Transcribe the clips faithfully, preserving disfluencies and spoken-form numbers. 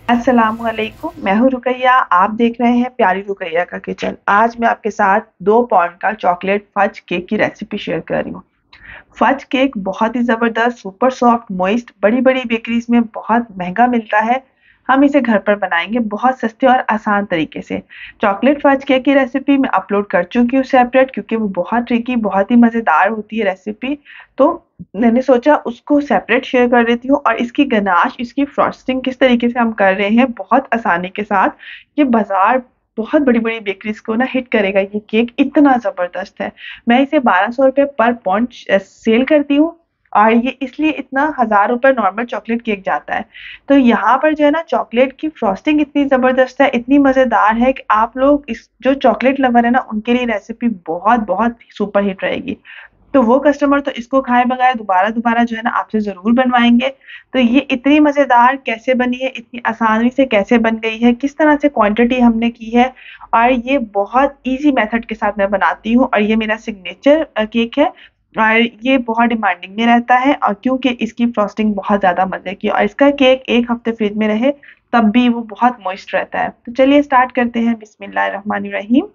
अस्सलामुअलैकुम, मैं हूँ रुकैया। आप देख रहे हैं प्यारी रुकैया का किचन। आज मैं आपके साथ दो पाउंड का चॉकलेट फज केक की रेसिपी शेयर कर रही हूँ। फज केक बहुत ही ज़बरदस्त, सुपर सॉफ्ट, मॉइस्ट, बड़ी-बड़ी बेकरीज़ में बहुत महँगा मिलता है। हम इसे घर पर बनाएँगे बहुत सस्ते और आसान तरीके से। चॉकलेट फज केक की रेसिपी मैं अपलोड कर चुकी हूँ सेपरेट, क्योंकि वो बहुत ट्रिकी, बहुत ही मज़ेदार होती है रेसिपी। तो मैंने सोचा उसको सेपरेट शेयर कर देती हूँ, और इसकी गनाश, इसकी फ्रॉस्टिंग किस तरीके से हम कर रहे हैं बहुत आसानी के साथ। ये बाज़ार बहुत बड़ी-बड़ी बेकरीज़ को ना हिट करेगा, ये केक इतना ज़बरदस्त है। मैं इसे बारह सौ रुपए पर पाउंड अ, सेल करती हूँ, और ये इसलिए इतना हज़ार रुपए नॉर्मल चॉकलेट केक जाता है। तो यहाँ पर जो है ना, चॉकलेट की फ्रॉस्टिंग इतनी ज़बरदस्त है, इतनी मज़ेदार है कि आप लोग इस जो चॉकलेट लवर है ना, उनके लिए रेसिपी बहुत-बहुत सुपर हिट रहेगी। तो वो कस्टमर तो इसको खाए बगैर दोबारा-दोबारा जो है ना आपसे ज़रूर बनवाएँगे। तो ये इतनी मज़ेदार कैसे बनी है, इतनी आसानी से कैसे बन गई है, किस तरह से क्वांटिटी हमने की है, और ये बहुत ईज़ी मेथड के साथ मैं बनाती हूँ, और ये मेरा सिग्नेचर अ, केक है, और ये बहुत डिमांडिंग में रहता है, और क्योंकि इसकी फ्रॉस्टिंग बहुत ज़्यादा मज़े की, और इसका केक एक हफ्ते फ्रिज में रहे तब भी वो बहुत मॉइस्ट रहता है। तो चलिए स्टार्ट करते हैं। बिस्मिल्लाहिर्रहमानिर्रहीम।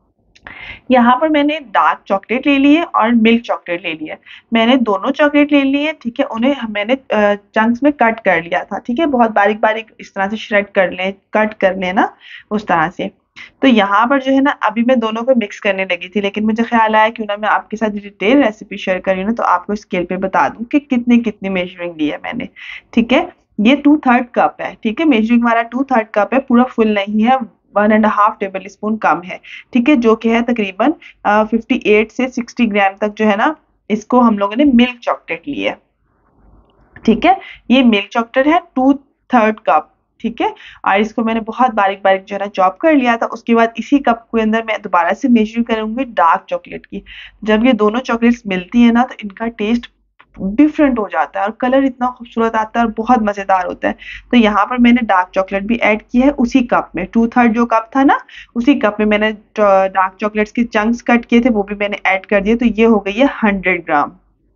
यहाँ पर मैंने डार्क चॉकलेट ले ली है और मिल्क चॉकलेट ले ली है। मैंने दोनों चॉकलेट ले ली है, ठीक है? उन्हें ह मैंने अ, चंक्स में कट कर लिया था, ठीक है? बहुत बारीक-बारीक इस तरह से श्रेड कर लें, कट कर लें ना, उस तरह से। तो यहाँ पर जो है ना, अभी मैं दोनों को मिक्स करने लगी थी, लेकिन मुझे ख़्याल आया क्यों ना मैं आपके साथ डिटेल रेसिपी शेयर कर रही हूँ ना, तो आपको स्केल पे बता दूँ कि कितनी-कितनी मेजरिंग ली है मैंने, ठीक है? ये टू थर्ड कप है, ठीक है? मेजरिंग वाला टू थर्ड कप है, पूरा फुल नहीं है, one and half tablespoon कम है, ठीक है? जो कि है तकरीबन अ, अट्ठावन से साठ ग्राम तक जो है ना, इसको हम लोगों ने मिल्क चॉकलेट ली है, ठीक है? ये मिल्क चॉकलेट है टू थर्ड कप, ठीक है? और इसको मैंने बहुत बारीक-बारीक जो है ना चॉप कर लिया था। उसके बाद इसी कप के अंदर मैं दोबारा से मेजर करूँगी डार्क चॉकलेट की। जब ये दोनों चॉकलेट्स मिलती है ना, तो इनका टेस्ट डिफरेंट हो जाता है, और कलर इतना खूबसूरत आता है और बहुत मज़ेदार होता है। तो यहाँ पर मैंने डार्क चॉकलेट भी ऐड की है उसी कप में, टू थर्ड जो कप था ना, उसी कप में मैंने ट डार्क चॉकलेट्स के चंक्स कट किए थे, वो भी मैंने ऐड कर दिए। तो ये हो गई है हंड्रेड ग्राम,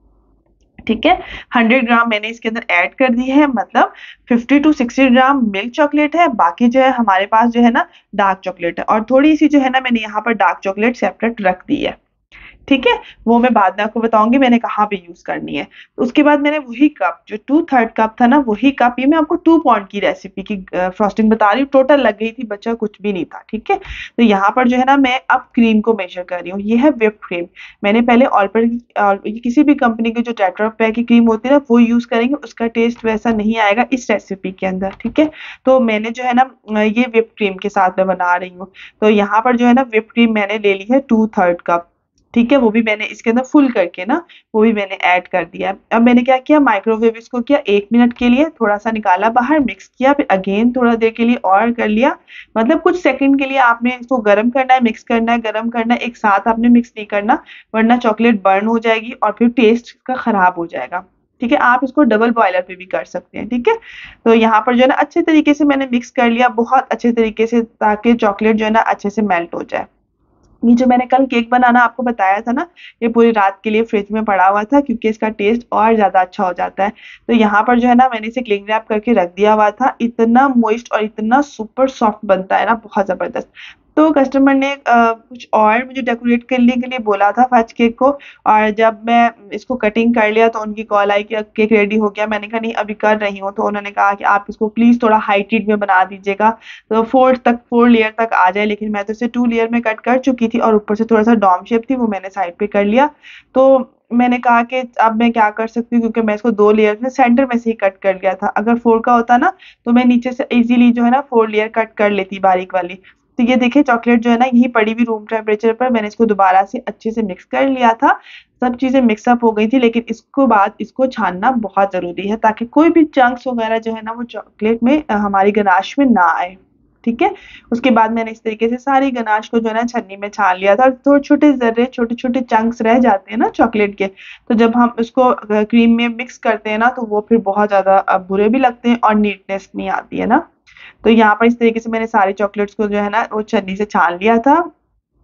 ठीक है? हंड्रेड ग्राम मैंने इसके अंदर ऐड कर दी है, मतलब fifty to sixty gram milk chocolate है, बाकी जो है हमारे पास जो है ना डार्क चॉकलेट है, और थोड़ी-सी जो है ना मैंने यहाँ पर डार्क चॉकलेट सेपरेट रख दी है। ठीक है? वो मैं बाद में आपको बताऊँगी मैंने कहाँ पे यूज़ करनी है। तो उसके बाद मैंने वही कप, जो टू थर्ड कप था ना, वही कप, ये मैं आपको टू पाउंड की रेसिपी की अ, फ्रॉस्टिंग बता रही हूँ, टोटल लग गई थी, बचा कुछ भी नहीं था, ठीक है? तो यहाँ पर जो है ना, मैं अब क्रीम को मेज़र कर रही हूँ। ये है व्हिप्ड क्रीम। मैंने पहले ऑलपर की अ, ये किसी भी कंपनी की जो टेट्रा पैक की क्रीम होती है ना, वो यूज़ करेंगे, उसका टेस्ट वैसा नहीं आएगा इस रेसिपी के अंदर, ठीक है? तो मैंने जो है ना अ, ये व्हिप्ड क्रीम के साथ मैं बना रही हूँ। तो यहाँ पर जो है ना, व्हिप्ड क्रीम मैंने ले ली है टू थर्ड कप। ठीक है? वो भी मैंने इसके अंदर फुल करके ना, वो भी मैंने ऐड कर दिया। अब मैंने क्या किया, माइक्रोवेव इसको किया एक मिनट के लिए, थोड़ा-सा निकाला बाहर, मिक्स किया, फिर अगेन थोड़ा देर के लिए और कर लिया। मतलब कुछ सेकंड के लिए आपने इसको गरम करना है, मिक्स करना है, गरम करना है, एक साथ आपने मिक्स नहीं करना, वरना चॉकलेट बर्न हो जाएगी और फिर टेस्ट इसका खराब हो जाएगा। ठीक है? आप इसको डबल बॉयलर पे भी कर सकते हैं, ठीक है? तो यहाँ पर जो है ना, अच्छे तरीके से मैंने मिक्स कर लिया, बहुत अच्छे तरीके से, ताकि चॉकलेट जो है ना अच्छे से मेल्ट हो जाए। ये जो मैंने कल केक बनाना आपको बताया था ना, ये पूरी रात के लिए फ्रिज में पड़ा हुआ था, क्योंकि इसका टेस्ट और ज़्यादा अच्छा हो जाता है। तो यहाँ पर जो है ना, मैंने इसे क्लिंग रैप करके रख दिया हुआ था। इतना मॉइस्ट और इतना सुपर सॉफ्ट बनता है ना, बहुत ज़बरदस्त। तो कस्टमर ने अ, कुछ और मुझे डेकोरेट करने के लिए बोला था फज केक को, और जब मैं इसको कटिंग कर लिया तो उनकी कॉल आई कि अब केक रेडी हो गया। मैंने कहा नहीं, अभी कर रही हूँ। तो उन्होंने कहा कि आप इसको प्लीज़ थोड़ा हाइट हीट में बना दीजिएगा, तो फोर तक फोर लेयर तक आ जाए। लेकिन मैं तो इसे टू लेयर में कट कर चुकी थी, और ऊपर से थोड़ा-सा डॉम शेप थी, वो मैंने साइड पे कर लिया। तो मैंने कहा कि अब मैं क्या कर सकती हूँ, क्योंकि मैं इसको दो लेयर में सेंटर में से ही कट कर लिया था। अगर फोर का होता ना, तो मैं नीचे से इज़िली जो है ना फोर लेयर कट कर लेती बारीक वाली। तो ये देखिए, चॉकलेट जो है ना यहीं पड़ी हुई रूम टेम्परेचर पर, मैंने इसको दोबारा से अच्छे से मिक्स कर लिया था। सब चीज़ें मिक्स अप हो गई थी, लेकिन इसको बाद इसको छानना बहुत ज़रूरी है, ताकि कोई भी चंक्स वगैरह जो है ना, वो चॉकलेट में अ, हमारी गनाश में ना आए। ठीक है? उसके बाद मैंने इस तरीके से सारी गनाश को जो है ना छन्नी में छान लिया था, और थोड़े छोटे ज़र्रे, छोटे-छोटे चंक्स रह जाते हैं ना चॉकलेट के, तो जब हम इसको अ, क्रीम में मिक्स करते हैं ना, तो वो फिर बहुत ज़्यादा अ, बुरे भी लगते हैं और नीटनेस नहीं आती है ना। तो यहाँ पर इस तरीके से मैंने सारी चॉकलेट्स को जो है ना, वो छन्नी से छान लिया था।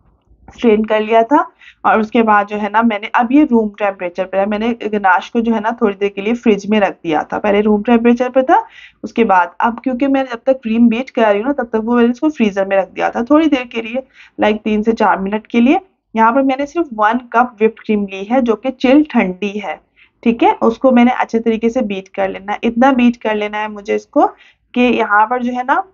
स्ट्रेन कर लिया था। और उसके बाद जो है ना मैंने, अब ये रूम टेम्परेचर पे है, मैंने गनाश को जो है ना थोड़ी देर के लिए फ्रिज में रख दिया था, पहले रूम टेम्परेचर पे था। उसके बाद अब क्योंकि मैं जब तक क्रीम बीट कर रही हूँ ना तब तक वो मैंने इसको फ्रीजर में रख दिया था थोड़ी देर के लिए, लाइक तीन से चार मिनट के लिए। यहाँ पर मैंने सिर्फ वन कप व्हिप्ड क्रीम ली है जो कि चिल ठंडी है। ठीक है, उसको मैंने अच्छे तरीके से बीट कर लेना है, इतना बीट कर लेना है मुझे इसको कि यहाँ पर जो है ना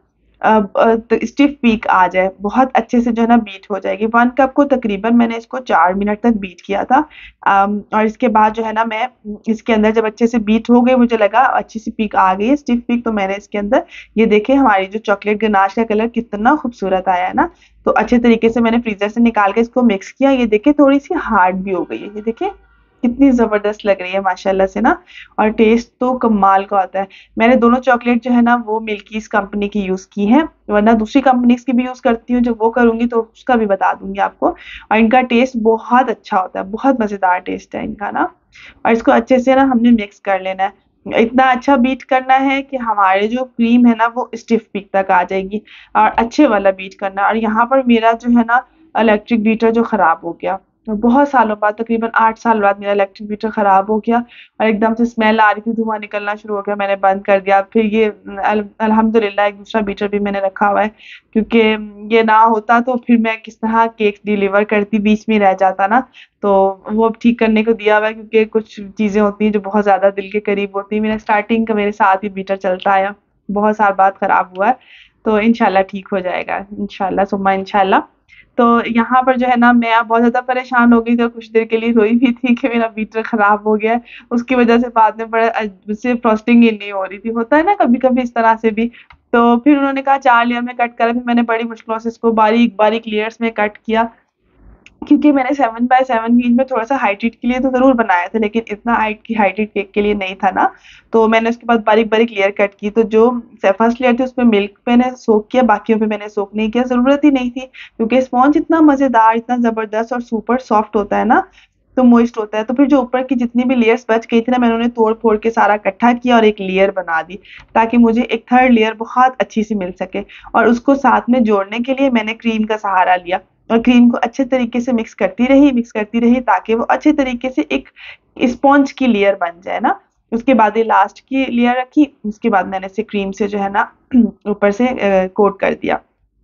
स्टिफ पीक आ जाए, बहुत अच्छे से जो है ना बीट हो जाएगी। वन कप को तकरीबन मैंने इसको चार मिनट तक बीट किया था। अम, और इसके बाद जो है ना मैं इसके अंदर जब अच्छे से बीट हो गई, मुझे लगा अच्छी सी पीक आ गई है, स्टिफ पीक, तो मैंने इसके अंदर ये देखे हमारी जो चॉकलेट गनाश का कलर कितना खूबसूरत आया है ना। तो अच्छे तरीके से मैंने फ्रीजर से निकाल के इसको मिक्स किया, ये देखे थोड़ी सी हार्ड भी हो गई है, ये देखे कितनी जबरदस्त लग रही है माशाल्लाह से ना। और टेस्ट तो कमाल का आता है। मैंने दोनों चॉकलेट जो है ना वो मिल्कीज कंपनी की यूज की हैं, वरना दूसरी कंपनीज की भी यूज करती हूँ, जब वो करूंगी तो उसका भी बता दूंगी आपको। और इनका टेस्ट बहुत अच्छा होता है, बहुत मजेदार टेस्ट है इनका ना। और इसको अच्छे से ना हमने मिक्स कर लेना है, इतना अच्छा बीट करना है कि हमारे जो क्रीम है ना वो स्टिफ पीक तक आ जाएगी, और अच्छे वाला बीट करना है। और यहाँ पर मेरा जो है ना इलेक्ट्रिक बीटर जो खराब हो गया, तो बहुत सालों बाद, तकरीबन आठ साल बाद मेरा इलेक्ट्रिक बीटर खराब हो गया, और एकदम से स्मेल आ रही थी, धुआं निकलना शुरू हो गया, मैंने बंद कर दिया। फिर ये अल, अल्हम्दुलिल्लाह एक दूसरा बीटर भी मैंने रखा हुआ है, क्योंकि ये ना होता तो फिर मैं किस तरह केक डिलीवर करती, बीच में रह जाता ना। तो वो अब ठीक करने को दिया हुआ है, क्योंकि कुछ चीजें होती हैं जो बहुत ज्यादा दिल के करीब होती है। मेरा स्टार्टिंग का मेरे साथ ही बीटर चलता आया, बहुत साल बाद खराब हुआ है, तो इंशाल्लाह ठीक हो जाएगा, इंशाल्लाह सुम्मा इंशाल्लाह। तो यहाँ पर जो है ना मैं बहुत ज़्यादा परेशान हो गई थी और कुछ देर के लिए रोई भी थी कि मेरा बीटर खराब हो गया है। उसकी वज़ह से बाद में बड़ा अ, मुझसे फ्रॉस्टिंग ही नहीं हो रही थी। होता है ना कभी-कभी इस तरह से भी। तो फिर उन्होंने कहा चार लेयर में कट करा, फिर मैंने बड़ी मुश्किलों से इसको बारीक-बारीक लेयर्स में कट किया। क्योंकि मैंने सेवन बाय सेवन भी में थोड़ा-सा हाइट हीट के लिए तो ज़रूर बनाया था, लेकिन इतना हाइट की हाइट हीट केक के लिए नहीं था ना। तो मैंने उसके बाद बारीक-बारीक लेयर कट की, तो जो स फर्स्ट लेयर थी उसमें मिल्क मैंने सोक किया, बाकियों पे मैंने सोक नहीं किया, ज़रूरत ही नहीं थी। क्योंकि स्पॉन्ज इतना मज़ेदार, इतना ज़बरदस्त और सुपर सॉफ्ट होता है ना, तो मॉइस्ट होता है। तो फिर जो ऊपर की जितनी भी लेयर्स बच गई थी ना, मैंने उन्हें तोड़-फोड़ के सारा इकट्ठा किया और एक लेयर बना दी, ताकि मुझे एक थर्ड लेयर बहुत अच्छी सी मिल सके। और उसको साथ में जोड़ने के लिए मैंने क्रीम का सहारा लिया, और क्रीम को अच्छे तरीके से मिक्स करती रही, मिक्स करती रही, ताकि वो अच्छे तरीके से एक स्पॉन्ज की लेयर बन जाए ना। उसके बाद ये लास्ट की लेयर रखी, उसके बाद मैंने इसे क्रीम से जो है ना ऊपर से अ, कोट कर दिया।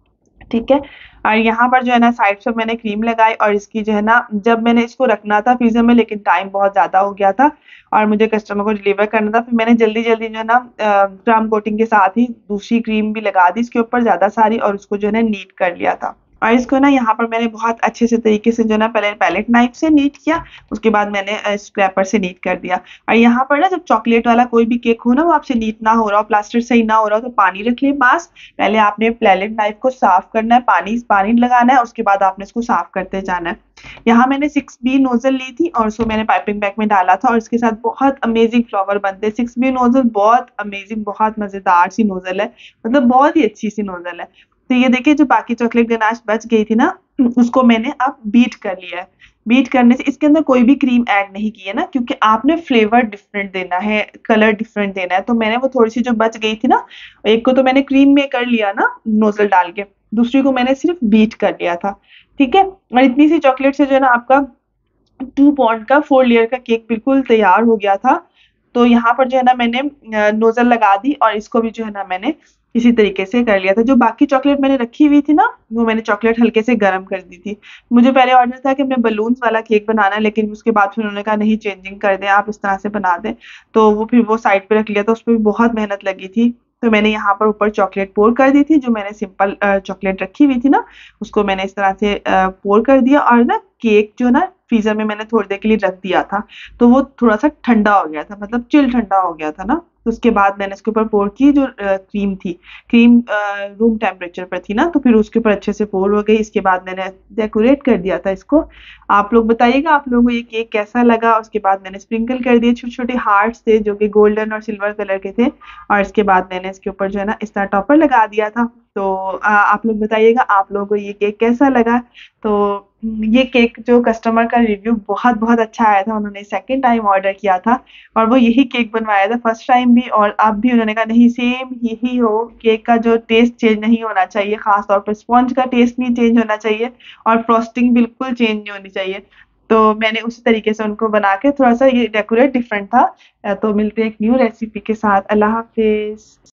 ठीक है। और यहाँ पर जो है ना साइड से मैंने क्रीम लगाई, और इसकी जो है ना जब मैंने इसको रखना था फ्रीजर में, लेकिन टाइम बहुत ज़्यादा हो गया था और मुझे कस्टमर को डिलीवर करना था, फिर मैंने जल्दी-जल्दी जो है ना क्रीम कोटिंग के साथ ही दूसरी क्रीम भी लगा दी इसके ऊपर ज़्यादा सारी, और उसको जो है ना नीट कर लिया था। और इसको ना यहाँ पर मैंने बहुत अच्छे से तरीके से जो है ना पहले पैलेट नाइफ से नीट किया, उसके बाद मैंने अ, स्क्रैपर से नीट कर दिया। और यहाँ पर ना जब चॉकलेट वाला कोई भी केक हो ना, वो आपसे नीट ना हो रहा हो, प्लास्टर सही ना हो रहा हो, तो पानी रख लें पास। पहले आपने पैलेट नाइफ को साफ करना है, पानी पानी लगाना है, उसके बाद आपने इसको साफ करते जाना है। यहाँ मैंने सिक्स बी नोजल ली थी और उसको मैंने पाइपिंग बैग में डाला था, और इसके साथ बहुत अमेजिंग फ्लावर बनते हैं। सिक्स बी नोजल बहुत अमेजिंग, बहुत मजेदार सी नोजल है, मतलब बहुत ही अच्छी सी नोजल है। तो ये देखिए जो बाकी चॉकलेट गनाश बच गई थी ना, उसको मैंने अब बीट कर लिया है। बीट करने से इसके अंदर कोई भी क्रीम ऐड नहीं की है ना, क्योंकि आपने फ्लेवर डिफरेंट देना है, कलर डिफरेंट देना है। तो मैंने वो थोड़ी सी जो बच गई थी ना, एक को तो मैंने क्रीम में कर लिया ना नोजल डाल के, दूसरी को मैंने सिर्फ बीट कर लिया था। ठीक है। और इतनी सी चॉकलेट से जो है ना आपका टू पॉइंट का फोर लेयर का केक बिल्कुल तैयार हो गया था। तो यहाँ पर जो है ना मैंने अ, नोजल लगा दी, और इसको भी जो है ना मैंने इसी तरीके से कर लिया था। जो बाकी चॉकलेट मैंने रखी हुई थी ना, वो मैंने चॉकलेट हल्के से गर्म कर दी थी। मुझे पहले ऑर्डर था कि मैं बलून्स वाला केक बनाना है, लेकिन उसके बाद फिर उन्होंने कहा नहीं, चेंजिंग कर दें, आप इस तरह से बना दें। तो वो फिर वो साइड पे रख लिया था, उसपे भी बहुत मेहनत लगी थी। तो मैंने यहाँ पर ऊपर चॉकलेट पोर कर दी थी, जो मैंने सिंपल अ, चॉकलेट रखी हुई थी ना, उसको मैंने इस तरह से अ, पोर कर दिया। और ना केक जो ना फ्रीज़र में मैंने थोड़ी देर के लिए रख दिया था, तो वो थोड़ा-सा ठंडा हो गया था, मतलब चिल ठंडा हो गया था ना। तो उसके बाद मैंने इसके ऊपर पोर की जो अ, क्रीम थी, क्रीम अ, रूम टेम्परेचर पर थी ना, तो फिर उसके ऊपर अच्छे से पोर हो गई। इसके बाद मैंने डेकोरेट कर दिया था इसको। आप लोग बताइएगा आप लोगों को ये केक कैसा लगा? उसके बाद मैंने स्प्रिंकल कर दिए छोटे-छोटे हार्ट्स थे, जो कि गोल्डन और सिल्वर कलर के थे, और इसके बाद मैंने इसके ऊपर जो है ना इस तरह टॉपर लगा दिया था। तो आ, आप लोग बताइएगा आप लोगों को ये केक कैसा लगा। तो ये केक जो कस्टमर का रिव्यू बहुत बहुत अच्छा आया था, उन्होंने सेकंड टाइम ऑर्डर किया था और वो यही केक बनवाया था फर्स्ट टाइम भी, और अब भी उन्होंने कहा नहीं सेम यही हो, केक का जो टेस्ट चेंज नहीं होना चाहिए, खास तौर पर स्पॉन्ज का टेस्ट नहीं चेंज होना चाहिए और फ्रॉस्टिंग बिल्कुल चेंज नहीं होनी चाहिए। तो मैंने उसी तरीके से उनको बना के थोड़ा सा ये डेकोरेट डिफरेंट था। अ, तो मिलते हैं एक न्यू रेसिपी के साथ। अल्लाह हाफिज।